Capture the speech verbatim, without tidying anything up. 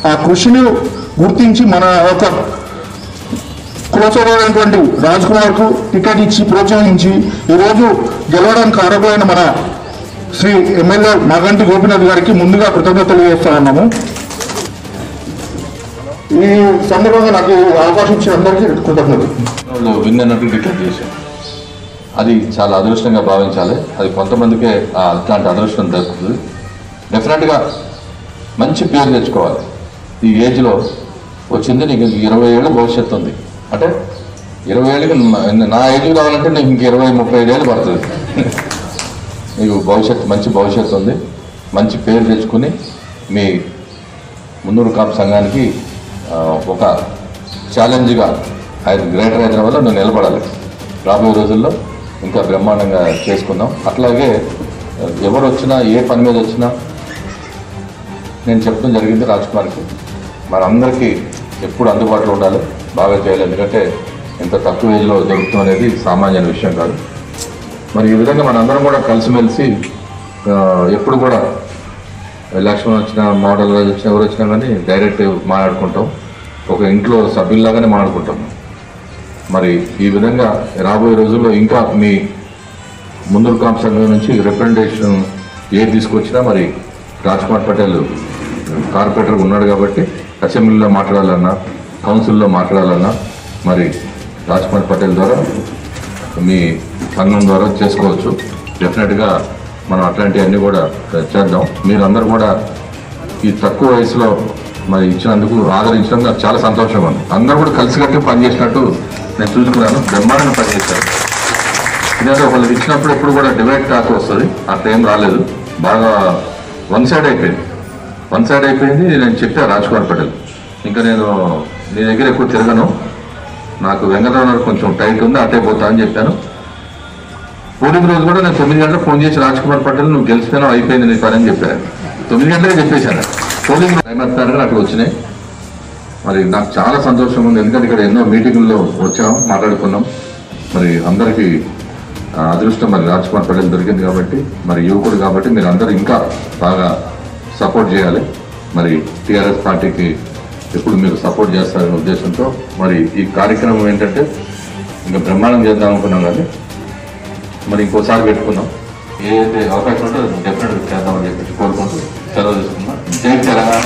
ఆ కృషిని గుర్తించి మన ఒక కులసోదరుడైనటువంటి రాజ్ కుమార్ కు టికెట్ ఇచ్చి ప్రోత్సహించి ఈరోజు గెలవడానికి కారకులైన మన శ్రీ ఎమ్మెల్యే మాగంటి గోపీనాథ్ గారికి ముందుగా కృతజ్ఞతలు చేస్తా ఉన్నాము. ఈ సందర్భంగా నాకు అవకాశం ఇచ్చిన అందరికీ కృతజ్ఞతలు. విన్ అన్నట్టు టికెట్ చేశాం, అది చాలా అదృష్టంగా భావించాలి. అది కొంతమందికే అట్లాంటి అదృష్టం దక్కుతుంది. డెఫినెట్గా మంచి పేరు తెచ్చుకోవాలి. ఈ ఏజ్లో వచ్చింది నీకు ఇరవై ఏళ్ళు భవిష్యత్తు ఉంది అంటే ఇరవై ఏళ్ళకి నా ఏజ్ కావాలంటే నీకు ఇంక ఇరవై ముప్పై ఐదేళ్ళు పడుతుంది. నీకు భవిష్యత్తు మంచి భవిష్యత్తు ఉంది. మంచి పేరు తెచ్చుకుని మీ మున్నూరు కాపు సంఘానికి ఒక ఛాలెంజ్గా గ్రేటర్ హైదరాబాద్లో నువ్వు నిలబడాలి. రాబోయే రోజుల్లో ఇంకా బ్రహ్మాండంగా చేసుకుందాం. అట్లాగే ఎవరు వచ్చినా ఏ పని మీద వచ్చినా నేను చెప్పడం జరిగింది రాజ్ కుమార్కి, మనందరికీ ఎప్పుడు అందుబాటులో ఉండాలి, బాగా చేయాలి. ఎందుకంటే ఎంత తక్కువ ఏజ్లో జరుగుతుంది అనేది సామాన్య విషయం కాదు. మరి ఈ విధంగా మనందరం కూడా కలిసిమెలిసి ఎప్పుడు కూడా లక్ష్మణ్ వచ్చినా మోడల్ రాజు వచ్చినా ఎవరు వచ్చినా కానీ డైరెక్ట్ మాట్లాడుకుంటాం, ఒక ఇంట్లో సభ్యుల్లాగానే మాట్లాడుకుంటాం. మరి ఈ విధంగా రాబోయే రోజుల్లో ఇంకా మీ మున్నూరు కాపు సంఘం నుంచి రిప్రజెంటేషన్ ఏది తీసుకొచ్చినా మరి రాజ్ కుమార్ పటేల్ కార్పొరేటర్గా ఉన్నాడు కాబట్టి అసెంబ్లీలో మాట్లాడాలన్నా కౌన్సిల్లో మాట్లాడాలన్నా మరి రాజ్ కుమార్ పటేల్ ద్వారా మీ సంఘం ద్వారా చేసుకోవచ్చు. డెఫినెట్గా మనం అట్లాంటివన్నీ కూడా చేద్దాం. మీరందరూ కూడా ఈ తక్కువ వయసులో మరి ఇచ్చినందుకు ఆదరించడం నాకు చాలా సంతోషంగా ఉంది. అందరూ కూడా కలిసికట్టి పనిచేసినట్టు నేను చూసుకున్నాను, బ్రహ్మాండంగా పనిచేశారు. ఇదంటే ఒకళ్ళు ఇచ్చినప్పుడు ఎప్పుడు కూడా డివైడ్ టాక్ వస్తుంది, అట్లా ఏం రాలేదు. బాగా వన్ సైడ్ అయిపోయింది వన్ సైడ్ అయిపోయింది నేను చెప్పా రాజ్ కుమార్ పటేల్, ఇంకా నేను నీ దగ్గర ఎక్కువ తిరగను, నాకు వెంకటరావు కొంచెం టైట్ ఉంది అటే పోతా అని చెప్పాను. పోలింగ్ రోజు కూడా నేను తొమ్మిది గంటలకు ఫోన్ చేసి రాజ్ కుమార్ పటేల్ నువ్వు గెలిచిపోయినా అయిపోయింది నీ పని అని చెప్పాను. తొమ్మిది గంటలకే చెప్పేశాను. పోలింగ్ టైం వస్తారని అక్కడ వచ్చినాయి. మరి నాకు చాలా సంతోషం ఉంది, ఎందుకంటే ఇక్కడ ఎన్నో మీటింగుల్లో వచ్చాం, మాట్లాడుకున్నాం. మరి అందరికీ అదృష్టం మరి రాజ్ కుమార్ పటేల్ దొరికింది కాబట్టి, మరి యువకుడు కాబట్టి మీరు అందరూ ఇంకా బాగా సపోర్ట్ చేయాలి. మరి టీఆర్ఎస్ పార్టీకి ఎప్పుడు మీరు సపోర్ట్ చేస్తారనే ఉద్దేశంతో మరి ఈ కార్యక్రమం ఏంటంటే ఇంకా బ్రహ్మాండం చేద్దాం అనుకున్నాం, కానీ మరి ఇంకోసారి పెట్టుకుందాం. ఏదైతే అవకాశం ఉంటే డెఫినెట్గా చేద్దామని చెప్పేసి కోరుకుంటూ సెలవు తీసుకున్నాం. జై తెలంగాణ.